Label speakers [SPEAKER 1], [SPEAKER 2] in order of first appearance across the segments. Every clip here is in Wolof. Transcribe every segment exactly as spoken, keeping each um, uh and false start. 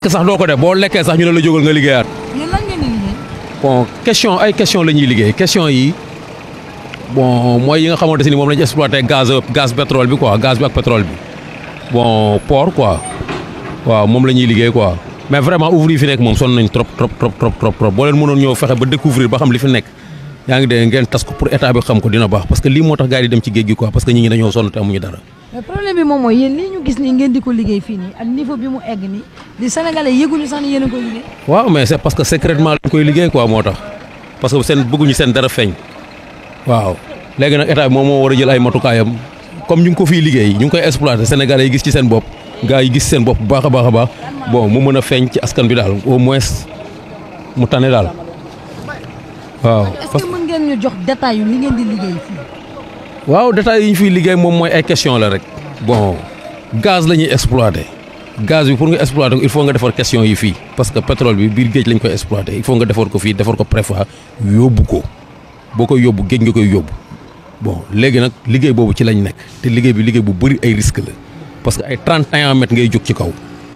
[SPEAKER 1] lekk sax doo ko def boo lekkee sax ñu ne la jógal nga liggéeyaat.
[SPEAKER 2] yéen lan ngeen di liggéey.
[SPEAKER 1] bon question ay question la ñuy liggéey question yi bon mooy yi nga xamante si ni moom la ñu exploité gaz gaz pétrole bi quoi gaz bi ak pétrole bi bon port quoi waaw moom la ñuy liggéey quoi mais vraiment ouvrier fi nekk moom sonn nañ trop trop trop trop trop trop boo leen mënoon ñëw fexe ba découvrir ba xam li fi nekk yaa ngi dégg ngeen tas ko pour état bi xam ko dina baax parce que lii moo tax gars yi dem ci géej gi quoi parce que ñi ngi dañoo sonn te amuñu dara.
[SPEAKER 2] mais problème bi moom mooy yéen lii ñu gis nii ngeen di ko liggéey fii nii ak niveau bi mu egg nii li Sénégalais yëguñu sax ni yéen a koy liggéey.
[SPEAKER 1] waaw mais c'est parce que secrètement lañ koy liggéey quoi moo tax parce que seen bëgguñu seen dara feeñ waaw léegi nag état bi moom moo war a jël ay matukaayam comme ñu ngi ko fiy liggéey ñu ngi koy exploiter Sénégalais yi gis ci seen bopp gars yi gis seen bopp bu baax a baax a baax bon mu mën a feeñ ci askan bi daal au moins mu tane daal waaw.
[SPEAKER 2] est-ce que mën ngeen ñu jox détail yu li ngeen di liggéey fii.
[SPEAKER 1] waaw détails yi ñu fiy liggéey moom mooy ay question la rek bon gaz la ñuy exploiter gaz bi pour nga exploiter ko il faut nga defar question yi fii parce que pétrole bi biir géej lañ koy exploiter il faut nga defar ko fii defar ko préfa yóbbu ko boo koy yóbbu géej nga koy yóbbu bon léegi nag liggéey boobu ci lañ nekk te liggéey bi liggéey bu bëri ay risque la parce que ay trente et un mètres ngay jóg ci kaw.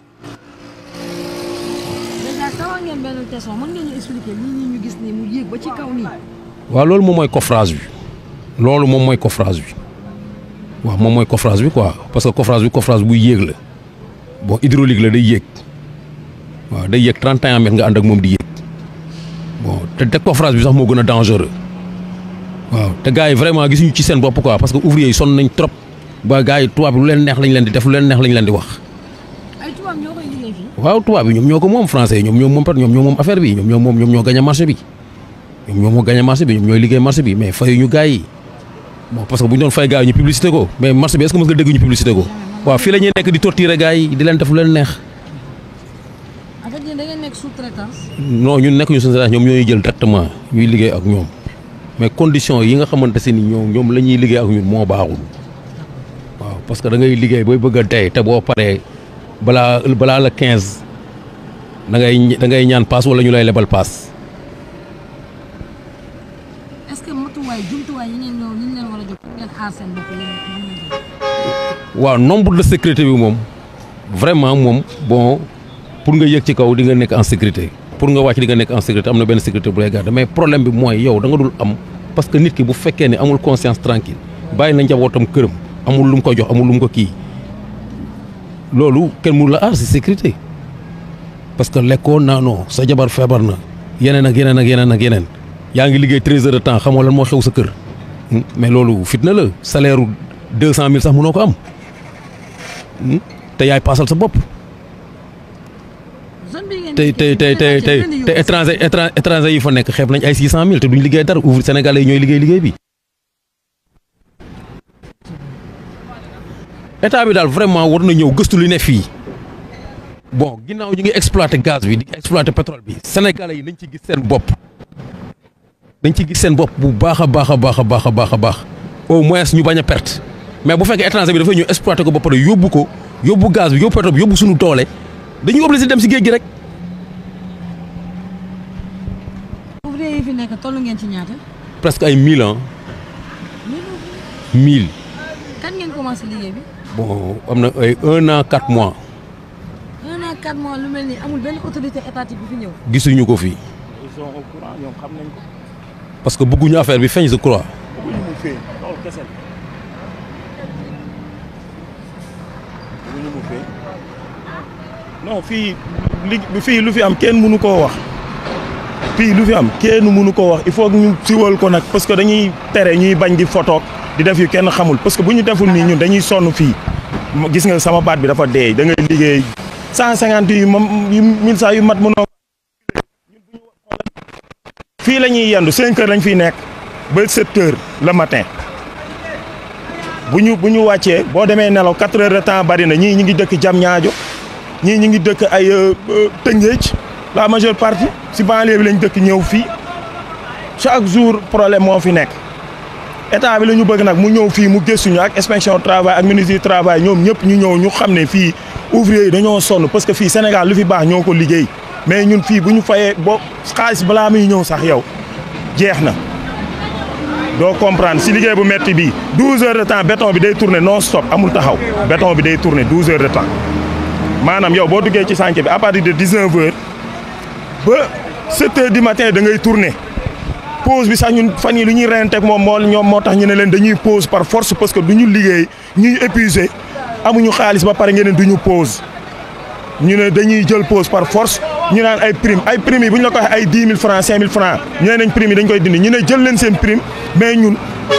[SPEAKER 2] déjà tawa ngeen benn question mën ngeen ñu expliquer lii nii ñu gis nii mu yéeg ba ci kaw nii.
[SPEAKER 1] waaw loolu moom mooy coffrage bi loolu moom mooy coffrage bi waaw moom mooy coffrage bi quoi parce que coffrage bi coffrage buy yéeg la bon hydraulique la day yéeg waaw day yéeg trente et un mètres nga ànd ak moom di yéeg bon te te coffrage bi sax moo gën a dangereux waaw te gars yi vraiment gisuñu ci seen bopp quoi parce que ouvrier yi sonn nañ trop ba gars yi tubaab bi lu leen neex lañ leen di def lu leen neex lañ leen di wax.
[SPEAKER 2] ay tubaab ñoo koy liggéey fii.
[SPEAKER 1] waaw tubaab bi ñoom ñoo ko moom français yi ñoom ñoo moom ñoom ñoo moom affaire bi ñoom ñoo moom ñoom ñoo gagné marché bi ñoom ñoo moo gagné marché bi ñoom ñooy liggéey marché bi mais fayu ñu gars yi bon parce que bu ñu doon fay gars yi ñu publicité ko mais marché bi est-ce que mos nga dégg ñu publicité ko waaw fii la ñuy nekk di torturer gars yi di leen def lu leen neex.
[SPEAKER 2] en fait yéen da ngeen nekk sous-traitance.
[SPEAKER 1] non ñun nekk ñu sous-traitance ñoom ñooy jël directement ñuy liggéey ak ñoom mais conditions yi nga xamante si ni ñoom ñoom la ñuy liggéey ak ñun moo baaxul waaw parce que da ngay liggéey booy bëgg a tey te boo paree balaa balaa la quinze da ngay da ngay ñaan paas wala ñu lay lebal paas.
[SPEAKER 2] est-ce que matuwaay jumtuwaay yi ngeen ñëw li ñu leen war a jox pour ngeen aar seen bopp yéen.
[SPEAKER 1] waaw nombre de sécurité bi moom vraiment moom bon pour nga yëg ci kaw di nga nekk en sécurité pour nga wàcc di nga nekk en sécurité am na benn sécurité bu lay garder mais problème bi mooy yow da nga dul am parce que nit ki bu fekkee ne amul conscience tranquille bàyyi na njabootam këram amul lu mu ko jox amul lu mu ko kii loolu kenn mënu la aar si sécurité parce que lekkoo naanoo sa jabar feebar na yeneen ak yeneen ak yeneen ak yeneen yaa ngi liggéey treize heures de temps xamoo lan moo xew sa kër mais loolu fitna la salaire u deux cent mille sax mënoo ko am te yaay paasal sa bopp. te te te te te te étranger étranger yi fa nekk xeeb nañ ay six cent mille te duñ liggéey dara ouvrier sénégalais yi ñooy liggéey liggéey bi. état bi daal vraiment war na ñëw gëstu li ne fii bon ginnaaw ñu ngi exploiter gaz bi di exploiter pétrole bi sénégalais yi nañ ci gis seen bopp. dañ ci gis seen bopp bu baax a baax a baax a baax a baax a baax au moins ñu bañ a perte mais bu fekkee étranger bi dafay ñëw exploiter ko ba pare yóbbu ko yóbbu gaz bi yóbbu pétrole bi yóbbu suñu doole dañuy obligé dem si géej gi rek.
[SPEAKER 2] ouvrier yi fi nekk tollu ngeen ci ñaata.
[SPEAKER 1] presque ay mille ans. mille.
[SPEAKER 2] kan ngeen commencé liggéey bi.
[SPEAKER 1] bon am na ay un an quatre mois.
[SPEAKER 2] un an quatre mois lu mel ni amul benn autorité étatique bu fi ñëw.
[SPEAKER 1] gisuñu ko fii.
[SPEAKER 3] ils sont au courant ñoom xam nañ ko.
[SPEAKER 1] parce que bëgguñu affaire bi feeñ je crois.
[SPEAKER 3] bëgguñu mu feeñ loolu kese la. bëgguñu mu feeñ. non fii li fii lu fi am kenn mënu koo wax. fii lu fi am kenn mënu koo wax il faut que ñu siwal ko nag parce que dañuy tere ñuy bañ di photo di def yu kenn xamul parce que bu ñu deful nii ñun dañuy sonn fii. gis nga sama baat bi dafa deey da ngay liggéey cent cinquante yu ma yu mille saa yu mat mënoo. fii la ñuy yendu cinq heures lañ fiy nekk ba sept heures le matin bu ñu bu ñu wàccee boo demee nelaw quatre heures de temps bari na ñii ñi ngi dëkk Diamniadio ñii ñi ngi dëkk ay Tëngéej la majeure partie si banlieue bi lañ dëkk ñëw fii chaque jour problème moo fi nekk état bi la ñu bëgg nag mu ñëw fii mu gëstuñu ak inspection travail ak ministre du travail ñoom ñëpp ñu ñëw ñu xam ne fii ouvrier yi dañoo sonn parce que fii Sénégal lu fi baax ñoo ko liggéey mais ñun fii bu ñu fayee boo xaalis balaa muy ñëw sax yow jeex na doo comprendre si liggéey bu metti bii douze heures de temps béton bi day tourner non stop amul taxaw béton bi day tourner douze heures de temps maanaam yow boo duggee ci chantier bi à partir de dix-neuf heures ba sept heures du matin da ngay tourner pause bi sax ñun fan yi lu ñuy renteeg moom moo ñoom moo tax ñu ne leen dañuy pause par force parce que du ñu liggéey ñuy épuisé amuñu xaalis ba pare ngeen du ñu pause ñu ne dañuy jël pause par force ñu naan ay prime ay prime yi bu ñu la ko waxee ay dix mille francs cinq mille francs ñu ne nañ prime yi dañ koy dindi ñu ne jël leen seen prime mais ñun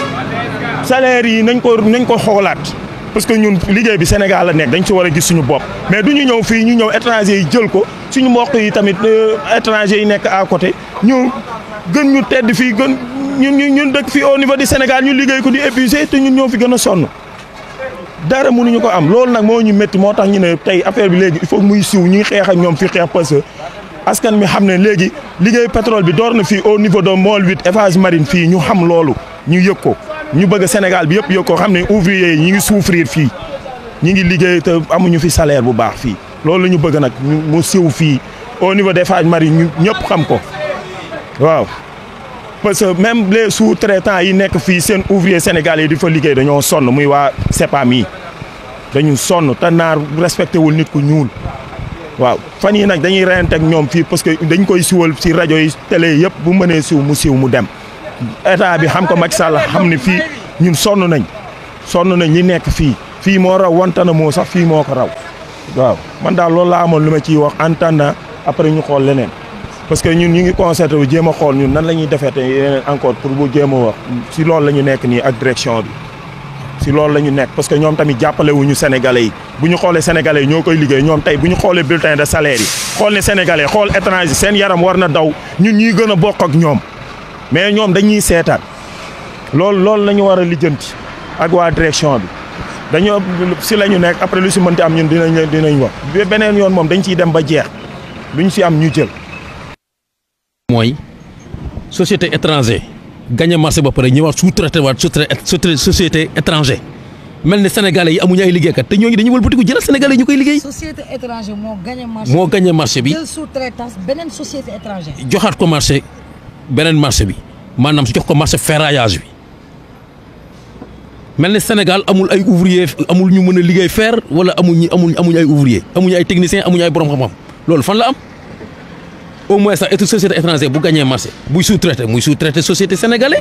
[SPEAKER 3] salaire yi nañ ko nañ ko xoolaat parce que ñun liggéey bi Sénégal la nekk dañ ci war a gis suñu bopp mais du ñu ñëw fii ñu ñëw étranger yi jël ko suñu mbokk yi tamit étranger yi nekk à côté ñu gën ñu tedd fii gën ñun ñun dëkk fii au niveau du Sénégal ñu liggéey ko di épuisé te ñun ñoo fi gën a sonn dara mënuñu ko am loolu nag moo ñu métti moo tax ñu ne tey affaire bi léegi il faut muy siw ñuy xeex ak ñoom fii xeex parce que askan mi xam ne léegi liggéey pétrole bi door na fii au niveau de Môle huit Eiffage Marine fii ñu xam loolu ñu yëg ko ñu bëgg Sénégal bi yëpp yëg ko xam ne ouvrier yi ñu ngi souffrir fii ñu ngi liggéey te amuñu fi salaire bu baax fii loolu la ñu bëgg nag mu siw fii au niveau des Eiffage Marine ñu ñëpp xam ko waaw parce que même les sous-traitants yi nekk fii seen ouvrier sénégalais yi di fa liggéey dañoo sonn muy waa CEPAM yi dañu sonn te naar respecté wul nit ku ñuul waaw fan yi nag dañuy reyante ak ñoom fii parce que dañ koy siwal ci rajo yi télé yëpp bu mënee siw mu siw mu dem état bi xam ko Macky Sall xam ne fii ñun sonn nañ sonn nañ ñi nekk fii fii moo raw wantana moo sax fii moo ko raw waaw man daal loolu laa amoon lu ma ciy wax en attendant après ñu xool leneen parce que ñun ñu ngi concerté wu jéem a xool ñun nan la ñuy defee te yeneen encore pour bu jéem a wax si loolu la ñu nekk nii ak direction bi si loolu la ñu nekk parce que ñoom tamit jàppale wuñu sénégalais yi bu ñu xoolee sénégalais yi ñoo koy liggéey ñoom tey bu ñu xoolee bulletin de salaire yi xool ne sénégalais xool étranger seen yaram war na daw ñun ñuy gën a bokk ak ñoom mais ñoom dañuy seetaan loolu loolu la ñu war a lijjanti ak waa direction bi dañoo si la ñu nekk après lu si mënti am ñun dinañ dinañ wax beneen yoon moom dañ ciy dem ba jeex luñ si am ñu jël.
[SPEAKER 1] mooy société étranger gagné marché ba pare ñëwaat sous-traité waat sous-traité société étranger mel ni sénégalais yi amuñu ay liggéeykat te ñooñu dañuy wëlbatiku jëlal sénégalais yi ñu koy liggéey.
[SPEAKER 2] société étranger moo gagné marché
[SPEAKER 1] moo gagné marché bi
[SPEAKER 2] jël sous-traitance beneen société étranger.
[SPEAKER 1] joxaat ko marché beneen marché bi maanaam su jox ko marché ferraillage bi mel ni Sénégal amul ay ouvrier amul ñu mën a liggéey fer wala amuñu amuñ amuñu ay ouvrier amuñu ay technicien amuñu ay borom xam-xam loolu fan la am. au moins sax et société étrangère bu gagné marché buy sous-traité muy sous-traité société sénégalais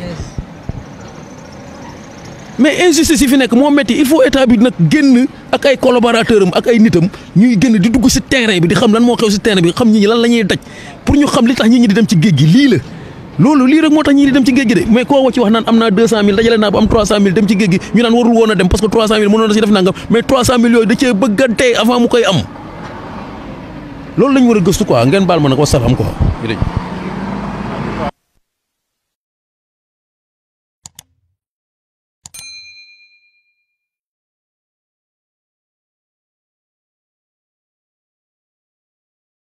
[SPEAKER 1] mais injustice yi fi nekk moo metti il faut état bi nag génn ak ay collaborateurs am ak ay nitam ñuy génn di dugg si terrain bi di xam lan moo xew si terrain bi xam ñi ñi lan la ñuy daj pour ñu xam li tax ñi ñi di dem ci géej gi lii la loolu lii rek moo tax ñi di dem ci géej gi de mais koo ci wax naan am naa deux cent mille dajale naa ba am trois cent mille dem ci géej gi ñu naan warul woon a dem parce que trois cent mille mënoon na si def nangam mais trois cent mille yooyu da cee bëgg a dee avant mu koy am loolu la ñu war a gëstu quoi ngeen baal ma nag wasalaam quoi.